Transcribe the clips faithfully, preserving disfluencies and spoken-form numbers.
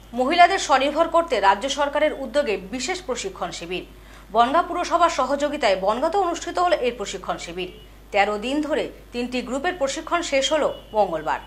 মহিলাদের স্বনির্ভর করতে রাজ্য সরকারের উদ্যোগে বিশেষ প্রশিক্ষণ শিবির। বনগাঁ পুরসভার সহযোগিতায় বনগাঁতে অনুষ্ঠিত হলো এই প্রশিক্ষণ শিবির। তেরো দিন ধরে তিনটি গ্রুপের প্রশিক্ষণ শেষ হলো মঙ্গলবার।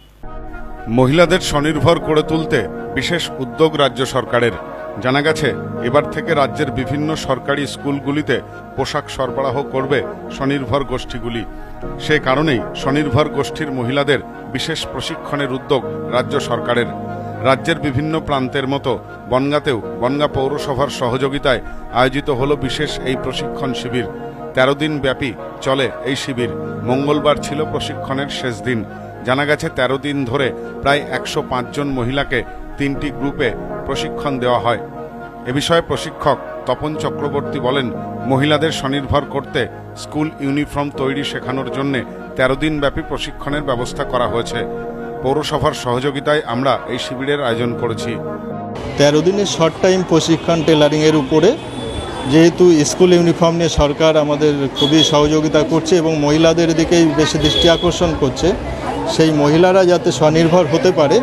মহিলাদের স্বনির্ভর করে তুলতে বিশেষ উদ্যোগ রাজ্য সরকারের। জানা গেছে, এবার থেকে রাজ্যের বিভিন্ন সরকারি স্কুলগুলিতে পোশাক সরবরাহ করবে স্বনির্ভর গোষ্ঠীগুলি। সে কারণেই স্বনির্ভর গোষ্ঠীর মহিলাদের বিশেষ প্রশিক্ষণের উদ্যোগ রাজ্য সরকারের। রাজ্যের বিভিন্ন প্রান্তের মতো বনগাঁতেও বনগাঁ পৌরসভার সহযোগিতায় আয়োজিত হলো বিশেষ এই প্রশিক্ষণ শিবির। তেরো দিন ব্যাপী চলে এই শিবির। মঙ্গলবার ছিল প্রশিক্ষণের শেষ দিন। জানা গেছে, তেরো দিন ধরে প্রায় একশো পাঁচ জন মহিলাকে তিনটি গ্রুপে প্রশিক্ষণ দেওয়া হয়। এ বিষয়ে প্রশিক্ষক তপন চক্রবর্তী বলেন, মহিলাদের স্বনির্ভর করতে স্কুল ইউনিফর্ম তৈরি শেখানোর জন্য তেরো দিন ব্যাপী প্রশিক্ষণের ব্যবস্থা করা হয়েছে। পৌরসভার সহযোগিতায় আমরা এই শিবিরের আয়োজন করেছি। তেরো দিনের শর্ট টাইম প্রশিক্ষণ টেলারিংয়ের উপরে, যেহেতু স্কুল ইউনিফর্ম নিয়ে সরকার আমাদের খুবই সহযোগিতা করছে এবং মহিলাদের দিকেই বেশি দৃষ্টি আকর্ষণ করছে, সেই মহিলারা যাতে স্বনির্ভর হতে পারে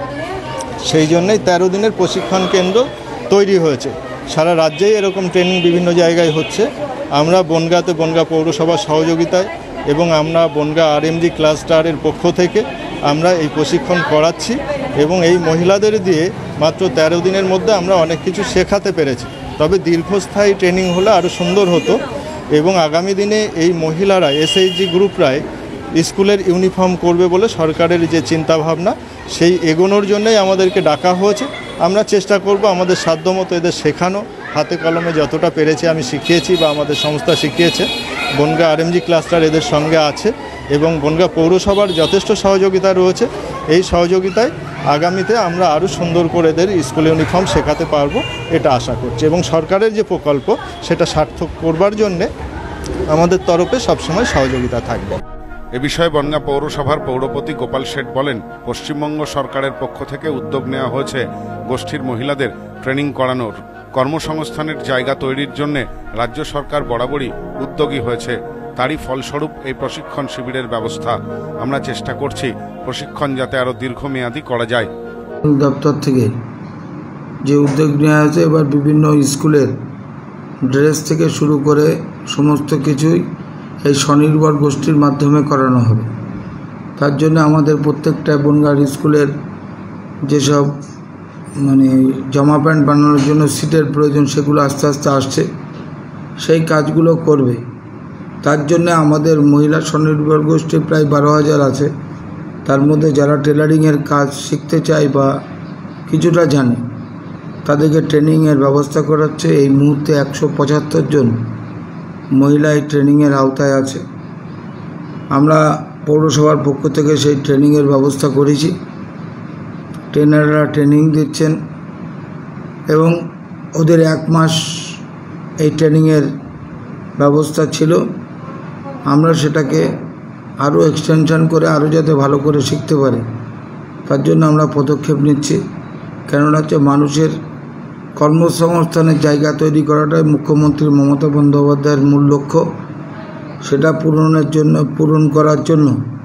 সেই জন্যই তেরো দিনের প্রশিক্ষণ কেন্দ্র তৈরি হয়েছে। সারা রাজ্যেই এরকম ট্রেনিং বিভিন্ন জায়গায় হচ্ছে। আমরা বনগাঁতে বনগাঁ পৌরসভার সহযোগিতায় এবং আমরা বনগাঁ আরএমজি ক্লাস্টারের পক্ষ থেকে আমরা এই প্রশিক্ষণ করাচ্ছি এবং এই মহিলাদের দিয়ে মাত্র তেরো দিনের মধ্যে আমরা অনেক কিছু শেখাতে পেরেছি। তবে দীর্ঘস্থায়ী ট্রেনিং হলে আরও সুন্দর হতো এবং আগামী দিনে এই মহিলারা এসএইচজি গ্রুপরাই স্কুলের ইউনিফর্ম করবে বলে সরকারের যে চিন্তাভাবনা, সেই এগোনোর জন্যই আমাদেরকে ডাকা হয়েছে। আমরা চেষ্টা করব আমাদের সাধ্যমতো এদের শেখানো, হাতে কলমে যতটা পেরেছি আমি শিখিয়েছি বা আমাদের সংস্থা শিখিয়েছে। বনগাঁ আরএমজি ক্লাস্টার এদের সঙ্গে আছে এবং বনগাঁ পৌরসভার যথেষ্ট সহযোগিতা রয়েছে। এই সহযোগিতায় আগামীতে আমরা আরও সুন্দর করে এদের স্কুল ইউনিফর্ম শেখাতে পারবো, এটা আশা করছি। এবং সরকারের যে প্রকল্প সেটা সার্থক করবার জন্যে আমাদের তরফে সবসময় সহযোগিতা থাকবে। এ বিষয়ে বনগাঁ পৌরসভার পৌরপতি গোপাল শেঠ বলেন, পশ্চিমবঙ্গ সরকারের পক্ষ থেকে উদ্যোগ নেওয়া হয়েছে গোষ্ঠীর মহিলাদের ট্রেনিং করানোর। কর্মসংস্থানের জায়গা তৈরির জন্য রাজ্য সরকার বরাবরই উদ্যোগী হয়েছে। তারই ফলস্বরূপ এই প্রশিক্ষণ শিবিরের ব্যবস্থা। আমরা চেষ্টা করছি প্রশিক্ষণ যাতে আরও দীর্ঘমেয়াদী করা যায়। দপ্তর থেকে যে উদ্যোগ নেওয়া হয়েছে, এবার বিভিন্ন স্কুলের ড্রেস থেকে শুরু করে সমস্ত কিছুই এই স্বনির্ভর গোষ্ঠীর মাধ্যমে করানো হবে। তার জন্য আমাদের প্রত্যেকটা বনগাঁর স্কুলের যেসব মানে জামা প্যান্ট বানানোর জন্য সিটের প্রয়োজন, সেগুলো আস্তে আস্তে আসছে, সেই কাজগুলো করবে। তার জন্য আমাদের মহিলা স্বনির্ভর গোষ্ঠী প্রায় বারো হাজার আছে। তার মধ্যে যারা টেলারিংয়ের কাজ শিখতে চায় বা কিছুটা জানে, তাদেরকে ট্রেনিংয়ের ব্যবস্থা করাচ্ছে। এই মুহূর্তে একশো পঁচাত্তর জন মহিলা এই ট্রেনিংয়ের আওতায় আছে। আমরা পৌরসভার পক্ষ থেকে সেই ট্রেনিংয়ের ব্যবস্থা করেছি। ট্রেনাররা ট্রেনিং দিচ্ছেন এবং ওদের এক মাস এই ট্রেনিংয়ের ব্যবস্থা ছিল। আমরা সেটাকে আরও এক্সটেনশন করে আরও যাতে ভালো করে শিখতে পারে, তার জন্য আমরা পদক্ষেপ নিচ্ছি। কেননা হচ্ছে মানুষের কর্মসংস্থানের জায়গা তৈরি করাটাই মুখ্যমন্ত্রী মমতা বন্দ্যোপাধ্যায়ের মূল লক্ষ্য। সেটা পূরণের জন্য পূরণ করার জন্য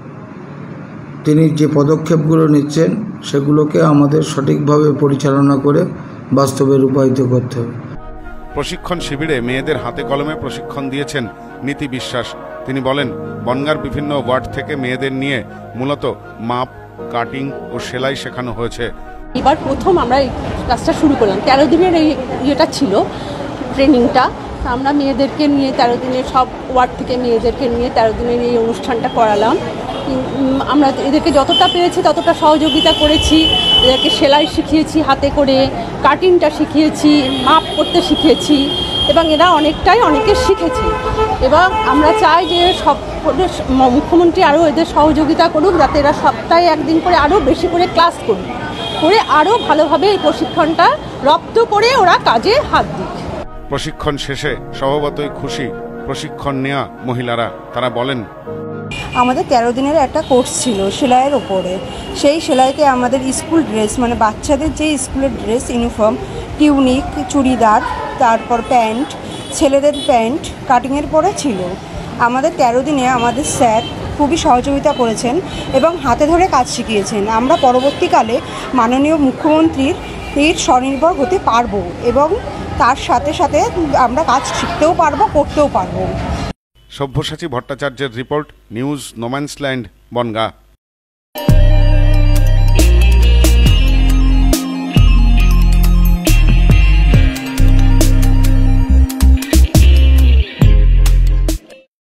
তিনি যে পদক্ষেপগুলো নিচ্ছেন, সেগুলোকে আমাদের সঠিকভাবে পরিচালনা করে বাস্তবে রূপায়িত করতে হবে। প্রশিক্ষণ শিবিরে মেয়েদের হাতে কলমে প্রশিক্ষণ দিয়েছেন নীতি বিশ্বাস। তিনি বলেন, বনগাঁর বিভিন্ন ওয়ার্ড থেকে মেয়েদের নিয়ে মূলত মাপ, কাটিং ও সেলাই শেখানো হয়েছে। এবার প্রথম আমরা এই কাজটা শুরু করলাম। তেরো দিনের এই ইয়েটা ছিল ট্রেনিংটা। আমরা মেয়েদেরকে নিয়ে তেরো দিনের সব ওয়ার্ড থেকে মেয়েদেরকে নিয়ে তেরো দিনের এই অনুষ্ঠানটা করালাম। আমরা এদেরকে যতটা পেরেছি ততটা সহযোগিতা করেছি। এদেরকে সেলাই শিখিয়েছি, হাতে করে কাটিংটা শিখিয়েছি, মাপ করতে শিখিয়েছি এবং এরা অনেকটাই অনেকে শিখেছে। এবং আমরা চাই যে সব মুখ্যমন্ত্রী আরও এদের সহযোগিতা করুক, যাতে এরা সপ্তাহে একদিন করে আরও বেশি করে ক্লাস করুক, করে আরও ভালোভাবে এই প্রশিক্ষণটা রপ্ত করে ওরা কাজে হাত দিক। প্রশিক্ষণ শেষে স্বভাবতই খুশি প্রশিক্ষণ নেওয়া মহিলারা। তারা বলেন, আমাদের তেরো দিনের একটা কোর্স ছিল সেলাইয়ের ওপরে। সেই সেলাইতে আমাদের স্কুল ড্রেস, মানে বাচ্চাদের যে স্কুলের ড্রেস ইউনিফর্ম, টিউনিক, চুড়িদার, তারপর প্যান্ট, ছেলেদের প্যান্ট কাটিংয়ের পরে ছিল। আমাদের তেরো দিনে আমাদের স্যার খুবই সহযোগিতা করেছেন এবং হাতে ধরে কাজ শিখিয়েছেন। আমরা পরবর্তীকালে মাননীয় মুখ্যমন্ত্রীর এর স্বনির্ভর হতে পারবো এবং তার সাথে সাথে আমরা কাজ শিখতেও পারবো, করতেও পারবো। সব্যসাচী ভট্টাচার্যের রিপোর্ট, নিউজ নোম্যান্সল্যান্ড, বনগাঁ।